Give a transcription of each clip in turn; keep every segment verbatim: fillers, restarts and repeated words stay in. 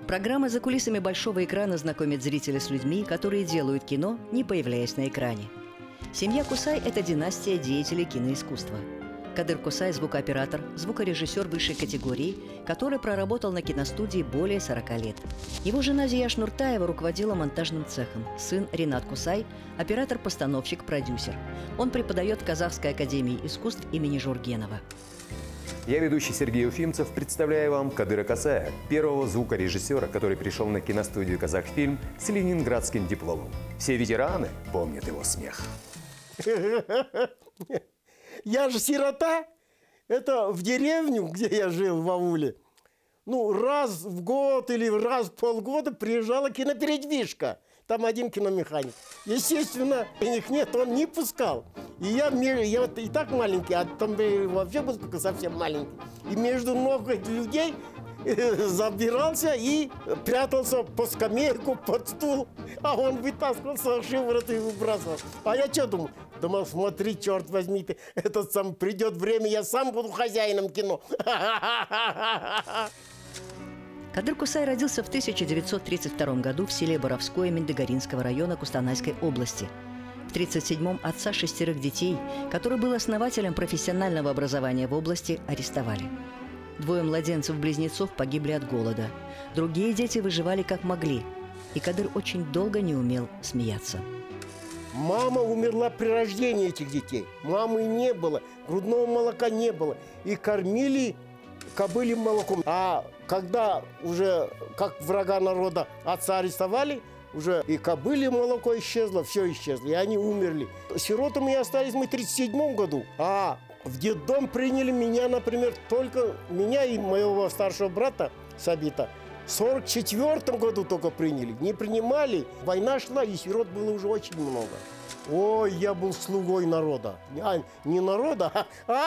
Программа «За кулисами большого экрана» знакомит зрителя с людьми, которые делают кино, не появляясь на экране. Семья Кусай – это династия деятелей киноискусства. Кадыр Кусай – звукооператор, звукорежиссер высшей категории, который проработал на киностудии более сорока лет. Его жена Зияш Нуртаева руководила монтажным цехом. Сын Ринат Кусай – оператор-постановщик, продюсер. Он преподает в Казахской академии искусств имени Жургенова. Я, ведущий Сергей Уфимцев, представляю вам Кадыра Кусая, первого звукорежиссера, который пришел на киностудию «Казахфильм» с ленинградским дипломом. Все ветераны помнят его смех. Я же сирота. Это в деревню, где я жил, в ауле. Ну, раз в год или раз в полгода приезжала кинопередвижка. Там один киномеханик. Естественно, их нет, он не пускал. И я, я вот и так маленький, а там вообще был совсем маленький. И между ног людей забирался и прятался под скамейку, под стул. А он вытаскивал со шиворота и выбрасывал. А я что думал? Думал, смотри, черт возьми ты, этот сам придет время, я сам буду хозяином кино. Кадыр Кусай родился в тысяча девятьсот тридцать втором году в селе Боровское Миндыгаринского района Кустанайской области. В тысяча девятьсот тридцать седьмом отца шестерых детей, который был основателем профессионального образования в области, арестовали. Двое младенцев-близнецов погибли от голода. Другие дети выживали как могли. И Кадыр очень долго не умел смеяться. Мама умерла при рождении этих детей. Мамы не было, грудного молока не было. И кормили кобылем молоком. А когда уже как врага народа отца арестовали, уже и кобыле молоко исчезло, все исчезло, и они умерли. Сиротами остались мы в тридцать седьмом году, а в детдом приняли меня, например, только меня и моего старшего брата Сабита. В сорок четвёртом году только приняли, не принимали. Война шла, и сирот было уже очень много. Ой, я был слугой народа. А, не народа,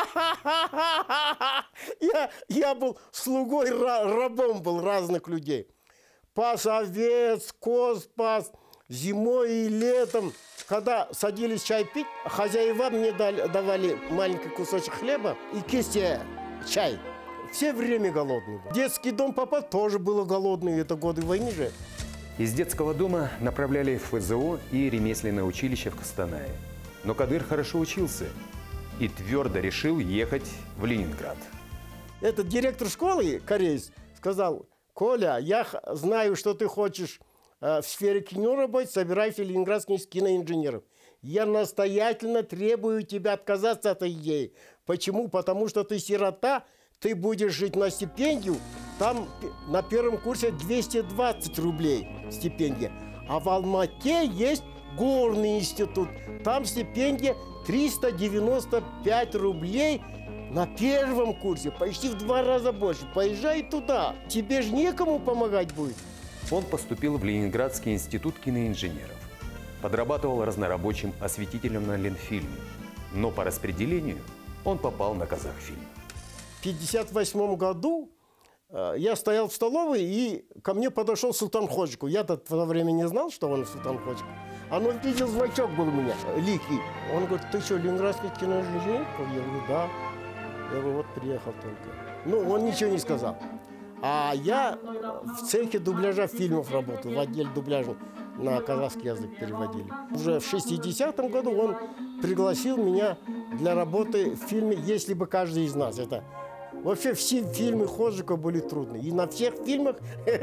а я, я был слугой, рабом был разных людей. Пас овец, коз пас, зимой и летом. Когда садились чай пить, хозяева мне дали, давали маленький кусочек хлеба и кисти чай. Все время голодные. Детский дом папа тоже было голодный, это годы войны же. Из детского дома направляли в эф зэ о и ремесленное училище в Костанае. Но Кадыр хорошо учился и твердо решил ехать в Ленинград. Этот директор школы, кореец, сказал: Коля, я знаю, что ты хочешь э, в сфере кино работать, собирайся в ленинградских киноинженеров. Я настоятельно требую тебя отказаться от этой идеи. Почему? Потому что ты сирота, ты будешь жить на стипендию, там на первом курсе двести двадцать рублей стипендия. А в Алмате есть горный институт, там стипендия триста девяносто пять рублей на первом курсе, почти в два раза больше. Поезжай туда, тебе же некому помогать будет. Он поступил в Ленинградский институт киноинженеров. Подрабатывал разнорабочим осветителем на Ленфильме. Но по распределению он попал на Казахфильм. В пятьдесят восьмом году э, я стоял в столовой, и ко мне подошел Султан Ходжиков. Я-то в то время не знал, что он Султан Ходжиков. А он видел, значок был у меня, ликий. Он говорит: ты что, ленинградский киноинженер? Я говорю: да. Я говорю: вот приехал только. Ну, он ничего не сказал. А я в цехе дубляжа фильмов работал, в отделе дубляжа на казахский язык переводили. Уже в шестидесятом году он пригласил меня для работы в фильме «Если бы каждый из нас». Это вообще все фильмы Ходжикова были трудные. И на всех фильмах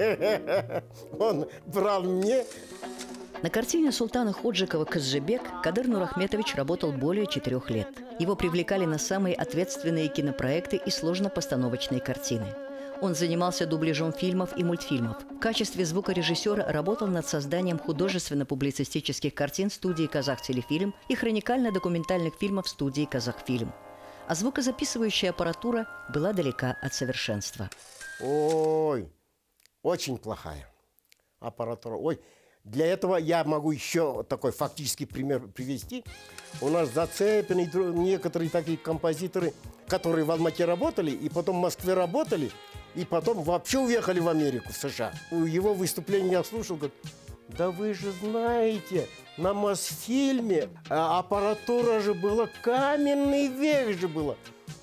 он брал мне. На картине Султана Ходжикова «Казжебек» Кадыр Нурахметович работал более четырех лет. Его привлекали на самые ответственные кинопроекты и сложнопостановочные картины. Он занимался дубляжом фильмов и мультфильмов. В качестве звукорежиссера работал над созданием художественно-публицистических картин студии «Казахтелефильм» и хроникально-документальных фильмов студии «Казахфильм». А звукозаписывающая аппаратура была далека от совершенства. Ой, очень плохая аппаратура. Ой, для этого я могу еще такой фактический пример привести. У нас зацеплены некоторые такие композиторы, которые в Алмате работали, и потом в Москве работали, и потом вообще уехали в Америку, в США. У его выступления я слушал, говорит: да вы же знаете, на Мосфильме аппаратура же была, каменный век же было.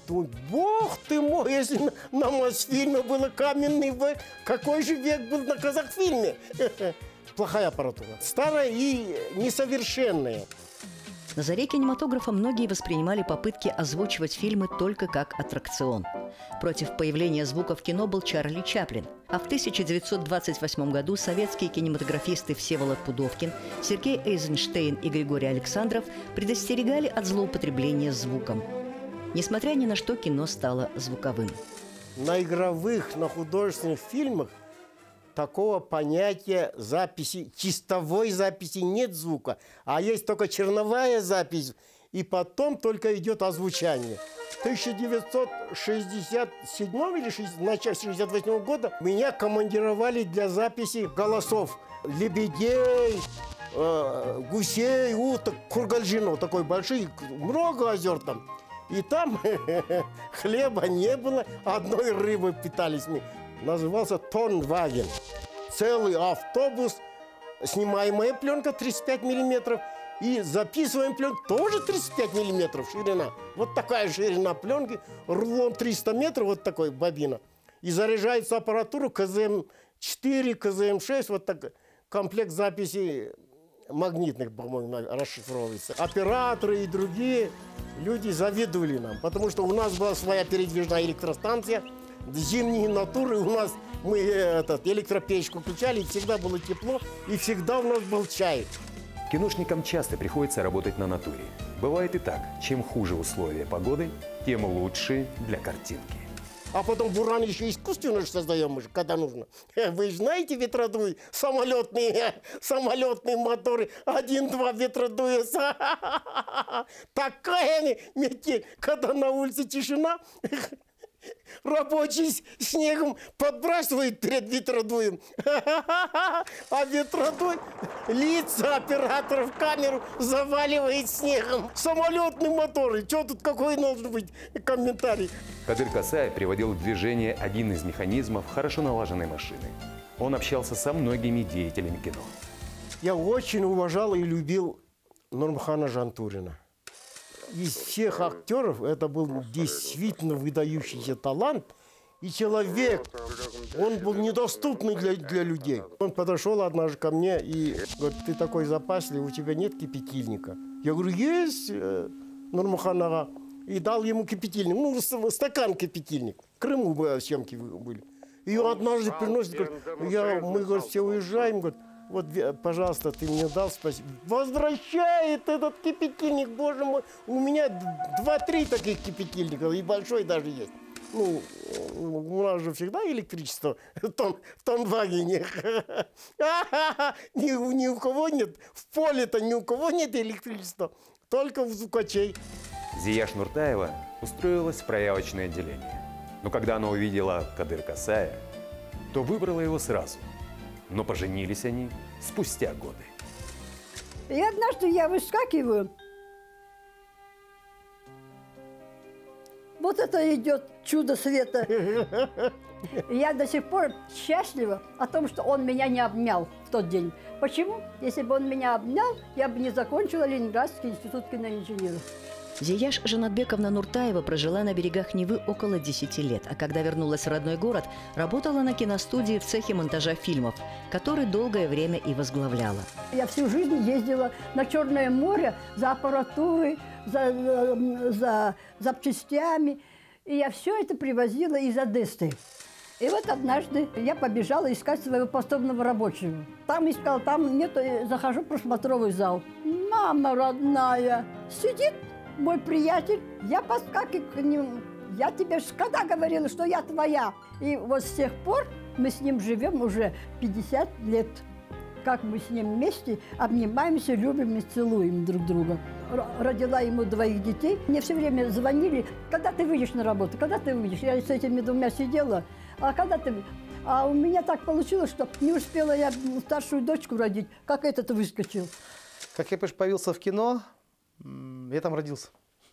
Думаю, бог ты мой, если на, на Мосфильме было каменный век, какой же век был на Казахфильме? Плохая аппаратура, старая и несовершенная. На заре кинематографа многие воспринимали попытки озвучивать фильмы только как аттракцион. Против появления звука в кино был Чарли Чаплин. А в тысяча девятьсот двадцать восьмом году советские кинематографисты Всеволод Пудовкин, Сергей Эйзенштейн и Григорий Александров предостерегали от злоупотребления звуком. Несмотря ни на что, кино стало звуковым. На игровых, на художественных фильмах такого понятия записи, чистовой записи нет звука, а есть только черновая запись, и потом только идет озвучание. В тысяча девятьсот шестьдесят седьмом или начале шестьдесят восьмого года меня командировали для записи голосов лебедей, э, гусей, уток, Кургальжино, такой большой, много озер там. И там хлеба не было, одной рыбой питались мы. Назывался Тонваген. Целый автобус, снимаемая пленка тридцать пять миллиметров, и записываем пленку тоже тридцать пять миллиметров ширина. Вот такая ширина пленки, рулон триста метров, вот такой бобина. И заряжается аппаратура ка зэ эм четыре, ка зэ эм шесть, вот так комплект записей магнитных, по-моему, расшифровывается. Операторы и другие люди завидовали нам, потому что у нас была своя передвижная электростанция, зимние натуры, у нас мы этот, электропечку включали, и всегда было тепло, и всегда у нас был чай. Киношникам часто приходится работать на натуре. Бывает и так, чем хуже условия погоды, тем лучше для картинки. А потом буран еще искусственно же создаем мы же, когда нужно. Вы же знаете ветродуй, самолетные, самолетные моторы, один-два ветродуя. Такая метель, когда на улице тишина, рабочий снегом подбрасывает перед ветродуем, а ветродуй лица операторов камеру заваливает снегом. Самолетные моторы, что тут какой должен быть комментарий? Кадыр Косаев приводил в движение один из механизмов хорошо налаженной машины. Он общался со многими деятелями кино. Я очень уважал и любил Нурмухана Жантурина. Из всех актеров это был действительно выдающийся талант и человек. Он был недоступный для, для людей. Он подошел однажды ко мне и говорит, ты такой запасливый, у тебя нет кипятильника? Я говорю, есть, Нурмухан ага. И дал ему кипятильник, ну, стакан кипятильник. В Крыму бы съемки были. И он однажды приносит, говорит, я, мы говорит, все уезжаем, говорит, вот, пожалуйста, ты мне дал, спасибо. Возвращает этот кипятильник, боже мой. У меня два-три таких кипятильника, и большой даже есть. Ну, у нас же всегда электричество в том, в том вагоне. Ни, ни у кого нет, в поле-то ни у кого нет электричества, только у звукачей. Зияш Нуртаева устроилась в проявочное отделение. Но когда она увидела Кадыр Косаева, то выбрала его сразу. Но поженились они спустя годы. И однажды я выскакиваю. Вот это идет чудо света. И я до сих пор счастлива о том, что он меня не обнял в тот день. Почему? Если бы он меня обнял, я бы не закончила Ленинградский институт киноинженеров. Зияш Жанатбековна Нуртаева прожила на берегах Невы около десяти лет, а когда вернулась в родной город, работала на киностудии в цехе монтажа фильмов, который долгое время и возглавляла. Я всю жизнь ездила на Черное море за аппаратурой, за, за, за запчастями, и я все это привозила из Одессы. И вот однажды я побежала искать своего постовного рабочего. Там искал, там нету, захожу в просмотровый зал. Мама родная, сидит мой приятель, я подскакиваю к нему. Я тебе ж когда говорила, что я твоя. И вот с тех пор мы с ним живем уже пятьдесят лет. Как мы с ним вместе обнимаемся, любим и целуем друг друга. Родила ему двоих детей. Мне все время звонили, когда ты выйдешь на работу, когда ты выйдешь. Я с этими двумя сидела. А когда ты... А у меня так получилось, что не успела я старшую дочку родить, как этот выскочил. Как я появился в кино, я там родился.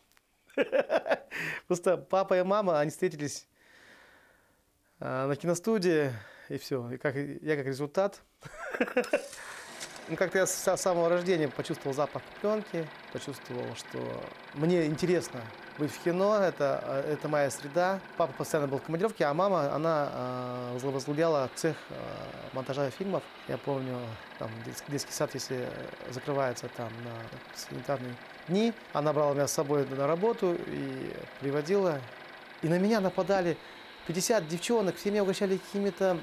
Просто папа и мама, они встретились на киностудии, и все. И как, я как результат. Ну, как-то я с самого рождения почувствовал запах пленки, почувствовал, что мне интересно, быть в кино, это, это моя среда. Папа постоянно был в командировке, а мама, она э, возглавляла цех э, монтажа фильмов. Я помню, там детский сад, если закрывается там на санитарные дни, она брала меня с собой на работу и приводила. И на меня нападали пятьдесят девчонок, все меня угощали какими-то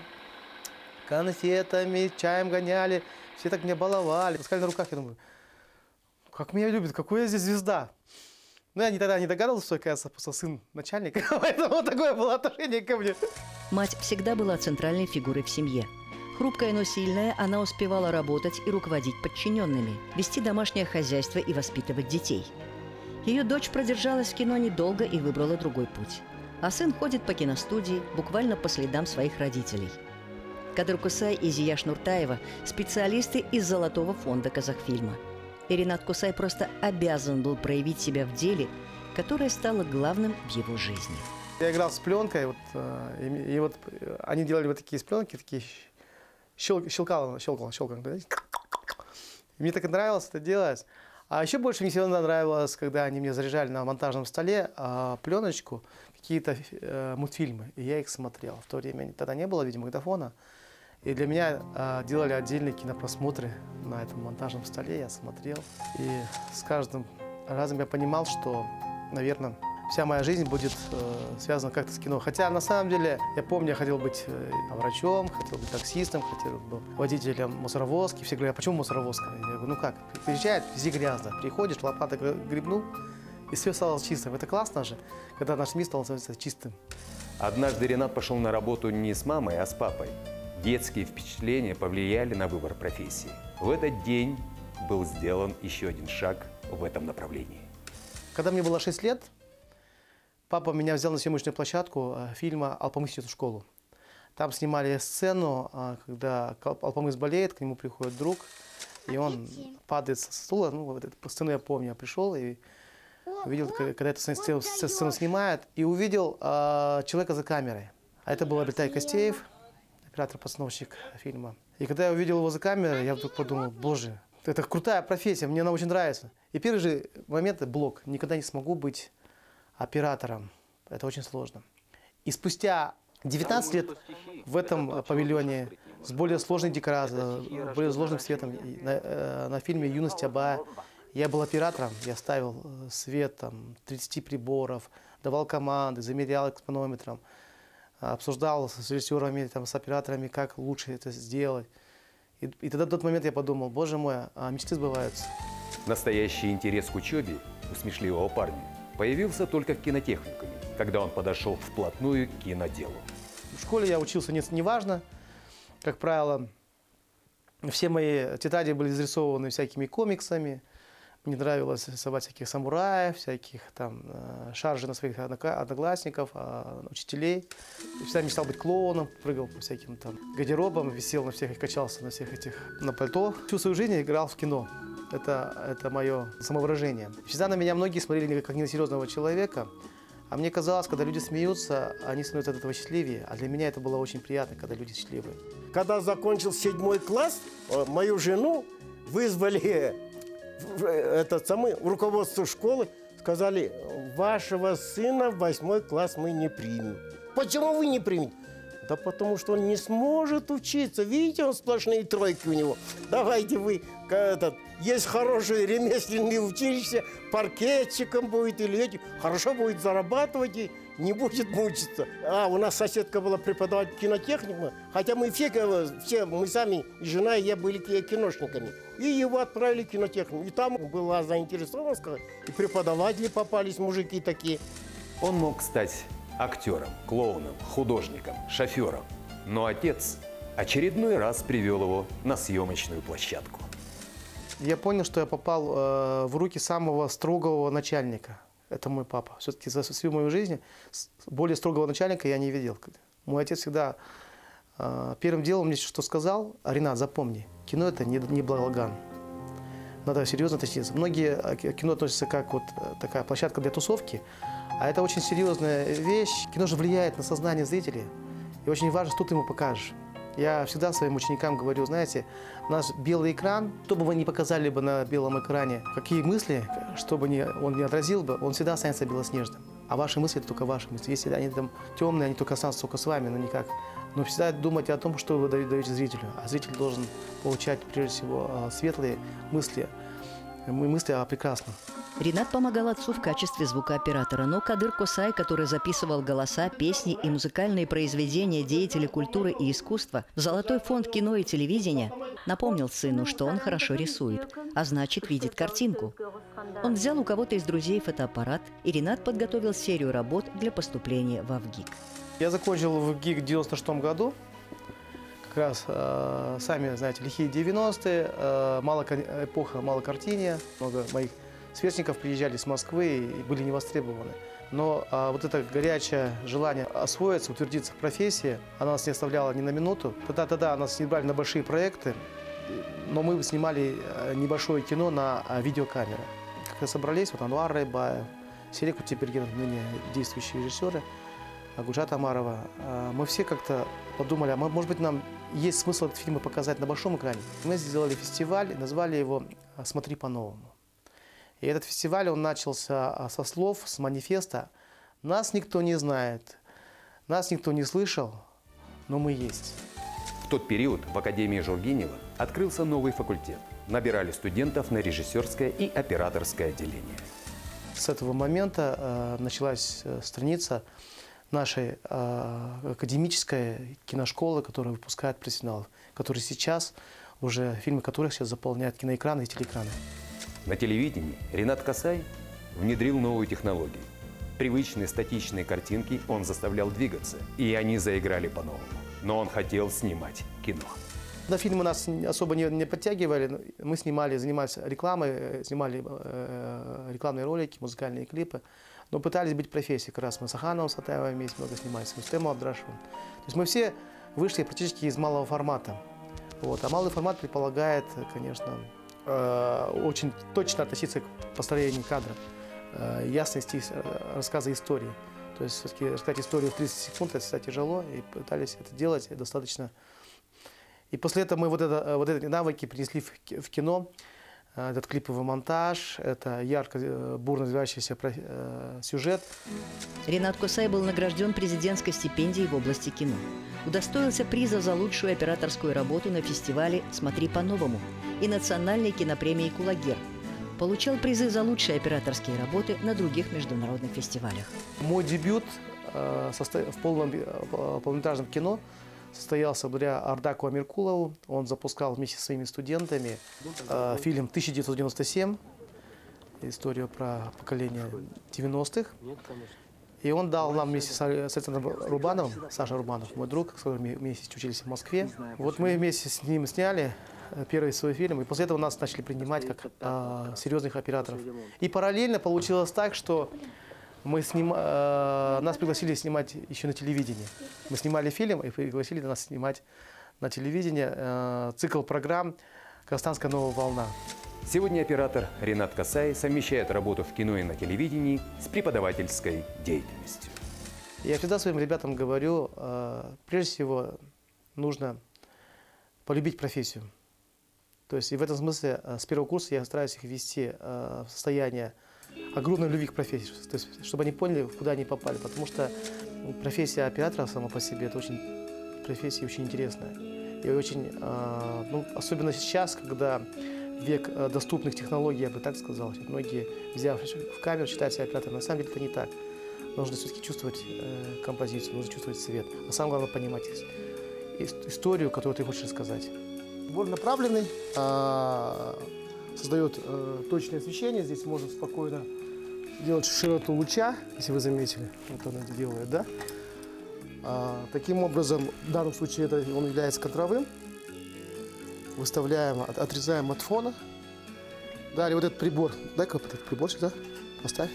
конфетами, чаем гоняли, все так меня баловали, таскали на руках. Я думаю, как меня любят, какой я здесь звезда. Но я тогда не догадывался, что, оказывается, просто сын начальника, поэтому такое было отношение ко мне. Мать всегда была центральной фигурой в семье. Хрупкая, но сильная, она успевала работать и руководить подчиненными, вести домашнее хозяйство и воспитывать детей. Ее дочь продержалась в кино недолго и выбрала другой путь. А сын ходит по киностудии, буквально по следам своих родителей. Кадыр Кусай и Зияш Нуртаева – специалисты из Золотого фонда Казахфильма. И Ринат Кусай просто обязан был проявить себя в деле, которое стало главным в его жизни. Я играл с пленкой, вот, и, и вот они делали вот такие пленки, такие щел, щелкало, щелкало, щелкало. Мне так и нравилось это делать. А еще больше мне всегда нравилось, когда они мне заряжали на монтажном столе а, пленочку, какие-то а, мультфильмы, и я их смотрел. В то время тогда не было видеомагнитофона. И для меня э, делали отдельные кинопросмотры на этом монтажном столе, я смотрел. И с каждым разом я понимал, что, наверное, вся моя жизнь будет э, связана как-то с кино. Хотя, на самом деле, я помню, я хотел быть э, врачом, хотел быть таксистом, хотел быть водителем мусоровозки. Все говорят, а почему мусоровозка? Я говорю, ну как, приезжает, везде грязно. Приходишь, лопатой гребнул, и все стало чистым. Это классно же, когда наш мир стал чистым. Однажды Ринат пошел на работу не с мамой, а с папой. Детские впечатления повлияли на выбор профессии. В этот день был сделан еще один шаг в этом направлении. Когда мне было шесть лет, папа меня взял на съемочную площадку фильма «Алпамыс идет в школу». Там снимали сцену, когда Алпамыс болеет, к нему приходит друг, и он падает со стула. Ну, вот эту сцену я помню, я пришел и увидел, когда эту сцену, сцену снимают, и увидел э, человека за камерой. А это был Абельтай Костеев, оператор-постановщик фильма. И когда я увидел его за камерой, я вдруг подумал, боже, это крутая профессия, мне она очень нравится. И первый же момент – блок. Никогда не смогу быть оператором. Это очень сложно. И спустя девятнадцать лет в этом павильоне с более сложной декорацией, более сложным светом на, на фильме «Юность Абая» я был оператором, я ставил свет там, тридцать приборов, давал команды, замерял экспонометром, обсуждал с режиссерами, там, с операторами, как лучше это сделать. И, и тогда в тот момент я подумал, боже мой, а мечты сбываются. Настоящий интерес к учебе у смешливого парня появился только в кинотехникуме, когда он подошел вплотную к киноделу. В школе я учился не, не важно. Как правило, все мои тетради были изрисованы всякими комиксами. Мне нравилось рисовать всяких самураев, всяких там шаржи на своих одноклассников, учителей. Я всегда мечтал быть клоуном, прыгал по всяким там гардеробам, висел на всех и качался на всех этих на пальто. Всю свою жизнь я играл в кино. Это, это мое самовыражение. Всегда на меня многие смотрели как на несерьезного человека. А мне казалось, когда люди смеются, они становятся от этого счастливее. А для меня это было очень приятно, когда люди счастливые. Когда закончил седьмой класс, мою жену вызвали в, этот самый, в руководство школы, сказали, вашего сына в восьмой класс мы не примем. Почему вы не примете? Да потому что он не сможет учиться. Видите, он сплошные тройки у него. Давайте вы, этот, есть хорошее ремесленное училище, паркетчиком будет или этим. Хорошо будет зарабатывать и не будет мучиться. А у нас соседка была преподаватель кинотехника, хотя мы все, все мы сами, и жена, и я были киношниками. И его отправили в кинотехнику. И там была заинтересована, и преподаватели попались, мужики такие. Он мог стать актером, клоуном, художником, шофером. Но отец очередной раз привел его на съемочную площадку. Я понял, что я попал э, в руки самого строгого начальника. Это мой папа. Все-таки за всю мою жизнь более строгого начальника я не видел. Мой отец всегда э, первым делом мне что сказал: Ринат, запомни, кино это не, не балаган. Надо серьезно относиться. Многие к кино относятся как вот такая площадка для тусовки. А это очень серьезная вещь. Кино же влияет на сознание зрителя. И очень важно, что ты ему покажешь. Я всегда своим ученикам говорю, знаете, наш белый экран, что бы вы ни показали бы на белом экране, какие мысли, что бы ни, он не отразил бы, он всегда останется белоснежным. А ваши мысли – это только ваши мысли. Если они там темные, они только останутся только с вами, но никак. Но всегда думайте о том, что вы даете зрителю. А зритель должен получать, прежде всего, светлые мысли, мысли о прекрасном. Ринат помогал отцу в качестве звукооператора, но Кадыр Косай, который записывал голоса, песни и музыкальные произведения деятелей культуры и искусства в Золотой фонд кино и телевидения, напомнил сыну, что он хорошо рисует, а значит, видит картинку. Он взял у кого-то из друзей фотоаппарат, и Ринат подготовил серию работ для поступления в ВГИК. Я закончил в ГИК в девяносто шестом году. Как раз, э, сами знаете, лихие девяностые, э, мало, эпоха малокартиния, много моих сверстников приезжали с Москвы и были не востребованы. Но а, вот это горячее желание освоиться, утвердиться в профессии, она нас не оставляла ни на минуту. Тогда-тогда нас не брали на большие проекты, но мы снимали небольшое кино на видеокамеры. Когда собрались, вот Анвар Райбаев, Серик Утепергенов, ныне действующие режиссеры, Гульжат Амарова, мы все как-то подумали, а может быть нам есть смысл этот фильм показать на большом экране. Мы сделали фестиваль, назвали его «Смотри по-новому». И этот фестиваль, он начался со слов, с манифеста. Нас никто не знает, нас никто не слышал, но мы есть. В тот период в Академии Жургенева открылся новый факультет. Набирали студентов на режиссерское и операторское отделение. С этого момента э, началась страница нашей э, академической киношколы, которая выпускает профессионалов, которые сейчас, уже фильмы которых сейчас заполняют киноэкраны и телеэкраны. На телевидении Ринат Косай внедрил новую технологию. Привычные статичные картинки он заставлял двигаться, и они заиграли по-новому. Но он хотел снимать кино. На фильмы нас особо не, не подтягивали. Мы снимали, занимались рекламой, снимали э, рекламные ролики, музыкальные клипы. Но пытались быть профессией. Как раз мы с Ахановым Сатаевым вместе много снимались, с Мустемом Абдрашевым. То есть мы все вышли практически из малого формата. Вот. А малый формат предполагает, конечно, очень точно относиться к построению кадра, ясности рассказа истории. То есть все-таки рассказать историю в тридцать секунд, это всегда тяжело, и пытались это делать достаточно. И после этого мы вот, это, вот эти навыки принесли в кино. Этот клиповый монтаж, это ярко, бурно развивающийся сюжет. Ринат Косай был награжден президентской стипендией в области кино. Удостоился приза за лучшую операторскую работу на фестивале «Смотри по-новому» и национальной кинопремии «Кулагер». Получал призы за лучшие операторские работы на других международных фестивалях. Мой дебют в полном, полнометражном кино состоялся благодаря Ардаку Амиркулову. Он запускал вместе со своими студентами э, фильм тысяча девятьсот девяносто семь, историю про поколение девяностых. И он дал нам вместе с Александром Рубановым, Саша Рубанов, мой друг, с которым мы вместе учились в Москве. Вот мы вместе с ним сняли первый свой фильм, и после этого нас начали принимать как э, серьезных операторов. И параллельно получилось так, что Мы сним... нас пригласили снимать еще на телевидении. Мы снимали фильм и пригласили нас снимать на телевидении цикл программ «Казахстанская новая волна». Сегодня оператор Ринат Косай совмещает работу в кино и на телевидении с преподавательской деятельностью. Я всегда своим ребятам говорю, прежде всего, нужно полюбить профессию. То есть и в этом смысле с первого курса я стараюсь их ввести в состояние огромной любви к профессии, то есть, чтобы они поняли, куда они попали. Потому что профессия оператора сама по себе – это очень, профессия очень интересная. И очень, ну, особенно сейчас, когда век доступных технологий, я бы так сказал, многие, взяв в камеру, считают себя оператором. На самом деле это не так. Нужно все-таки чувствовать э, композицию, нужно чувствовать цвет. А самое главное понимать историю, которую ты хочешь рассказать. Боль направленный, э, создает э, точное освещение. Здесь можно спокойно делать широту луча, если вы заметили. Вот он это делает, да? А, таким образом, в данном случае это, он является кадровым. Выставляем, от, отрезаем от фона. Далее вот этот прибор. Дай-ка этот прибор сюда поставь.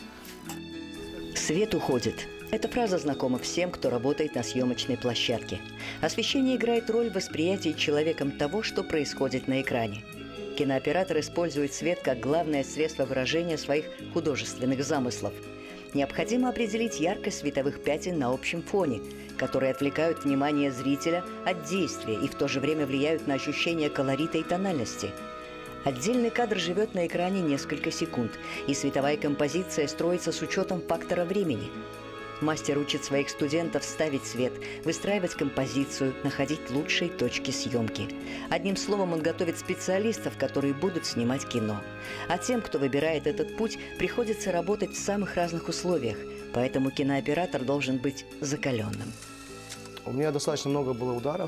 Свет уходит. Эта фраза знакома всем, кто работает на съемочной площадке. Освещение играет роль в восприятии человеком того, что происходит на экране. Кинооператор использует свет как главное средство выражения своих художественных замыслов. Необходимо определить яркость световых пятен на общем фоне, которые отвлекают внимание зрителя от действия и в то же время влияют на ощущение колорита и тональности. Отдельный кадр живет на экране несколько секунд, и световая композиция строится с учетом фактора времени. Мастер учит своих студентов ставить свет, выстраивать композицию, находить лучшие точки съемки. Одним словом, он готовит специалистов, которые будут снимать кино. А тем, кто выбирает этот путь, приходится работать в самых разных условиях, поэтому кинооператор должен быть закаленным. У меня достаточно много было ударов.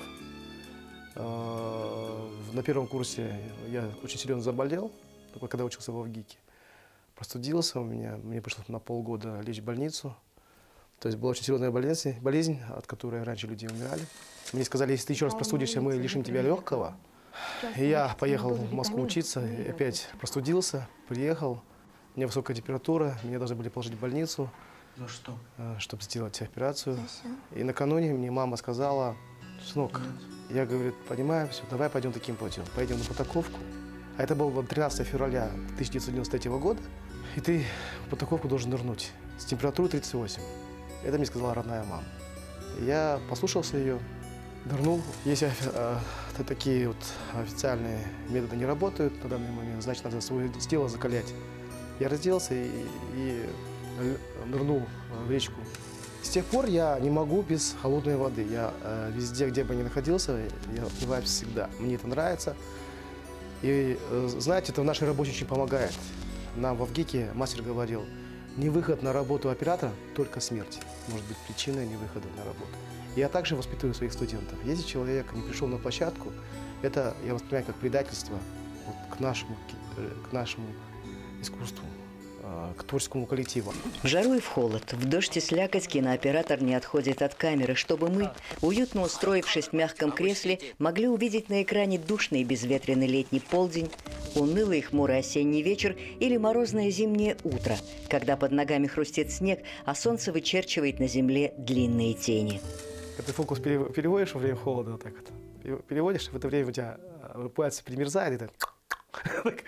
На первом курсе я очень серьезно заболел, только когда учился в ВГИКе. Простудился у меня, мне пришлось на полгода лечь в больницу. То есть была очень серьезная болезнь, болезнь, от которой раньше люди умирали. Мне сказали, если ты еще раз простудишься, мы лишим тебя легкого. И я поехал в Москву учиться, и опять простудился, приехал. У меня высокая температура, меня должны были положить в больницу. За что? Чтобы сделать операцию. И накануне мне мама сказала, сынок, я, говорит, понимаю, все, давай пойдем таким путем. Пойдем на Потаковку. А это было тринадцатого февраля тысяча девятьсот девяносто третьего года. И ты в Потаковку должен нырнуть с температурой тридцать восемь. Это мне сказала родная мама. Я послушался ее, нырнул. Если э, такие вот официальные методы не работают на данный момент, значит, надо свое тело закалять. Я разделся и, и нырнул в речку. С тех пор я не могу без холодной воды. Я э, везде, где бы ни находился, я отмываюсь всегда. Мне это нравится. И, э, знаете, это в нашей работе очень помогает. Нам в ВГИКе мастер говорил, не выход на работу оператора, только смерть может быть причиной невыхода на работу. Я также воспитываю своих студентов. Если человек не пришел на площадку, это я воспринимаю как предательство вот, к, нашему, к нашему искусству, к творческому коллективу. В жару и в холод, в дождь и слякоть кинооператор не отходит от камеры, чтобы мы, уютно устроившись в мягком кресле, могли увидеть на экране душный и безветренный летний полдень, унылый и хмурый осенний вечер или морозное зимнее утро, когда под ногами хрустит снег, а солнце вычерчивает на земле длинные тени. Ты фокус переводишь во время холода, вот так вот. Переводишь, в это время у тебя пальцы примерзают, и так,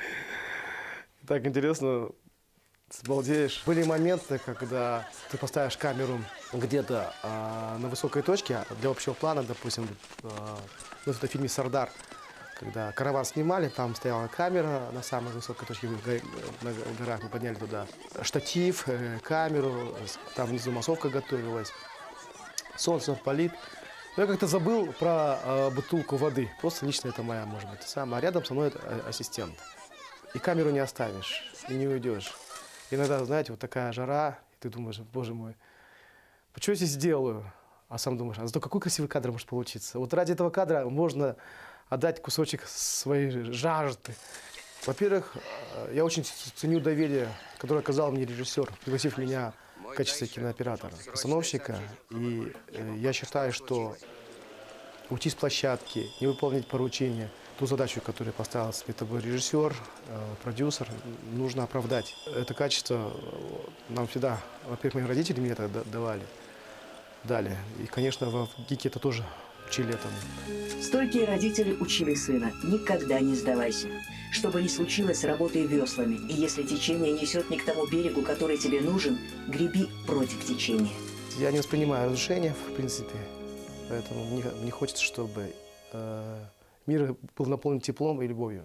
так интересно. Балдеешь. Были моменты, когда ты поставишь камеру где-то э, на высокой точке для общего плана, допустим, э, ну, это в фильме «Сардар», когда караван снимали, там стояла камера на самой высокой точке, на горах, мы подняли туда штатив, э, камеру, там внизу массовка готовилась, солнце палит. Но я как-то забыл про э, бутылку воды, просто лично это моя, может быть, самая, а рядом со мной это ассистент. И камеру не оставишь, и не уйдешь. Иногда, знаете, вот такая жара, и ты думаешь, боже мой, что я здесь делаю? А сам думаешь, а зато какой красивый кадр может получиться. Вот ради этого кадра можно отдать кусочек своей жажды. Во-первых, я очень ценю доверие, которое оказал мне режиссер, пригласив меня в качестве кинооператора, постановщика. И я считаю, что уйти с площадки, не выполнить поручение, ту задачу, которую поставил себе тобой режиссер, продюсер, нужно оправдать. Это качество нам всегда, во-первых, мои родители мне это давали, дали. И, конечно, в ГИКе это тоже учили этому. Стойкие родители учили сына: никогда не сдавайся. Что бы ни случилось, работай веслами. И если течение несет не к тому берегу, который тебе нужен, греби против течения. Я не воспринимаю разрушения, в принципе, поэтому мне, мне хочется, чтобы э, мир был наполнен теплом и любовью.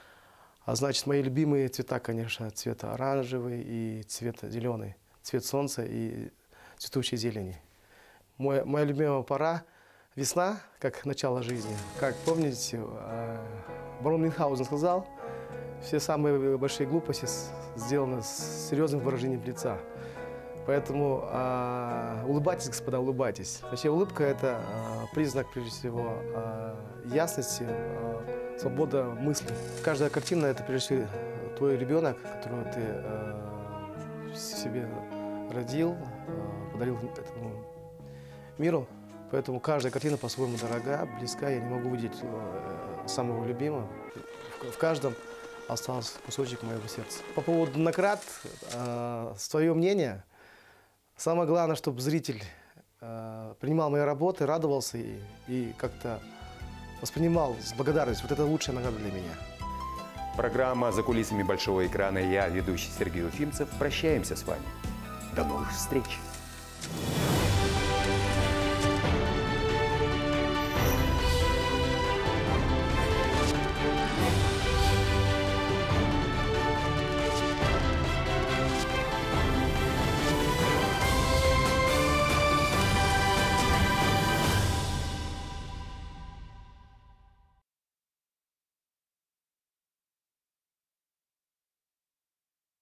А значит, мои любимые цвета, конечно, цвет оранжевый и цвет зеленый, цвет солнца и цветущей зелени. Мой, моя любимая пора – весна, как начало жизни. Как помните, э, барон Мюнхгаузен сказал, все самые большие глупости сделаны с серьезным выражением лица. Поэтому э, улыбайтесь, господа, улыбайтесь. Вообще улыбка – это э, признак, прежде всего, э, ясности, э, свобода мысли. Каждая картина – это, прежде всего, твой ребенок, которого ты э, себе родил, э, подарил этому миру. Поэтому каждая картина по-своему дорога, близка. Я не могу выделить э, самого любимого. В, в каждом остался кусочек моего сердца. По поводу наград, э, свое мнение. Самое главное, чтобы зритель э, принимал мои работы, радовался и, и как-то воспринимал с благодарностью. Вот это лучшая награда для меня. Программа «За кулисами большого экрана». Я, ведущий Сергей Уфимцев. Прощаемся с вами. До новых встреч!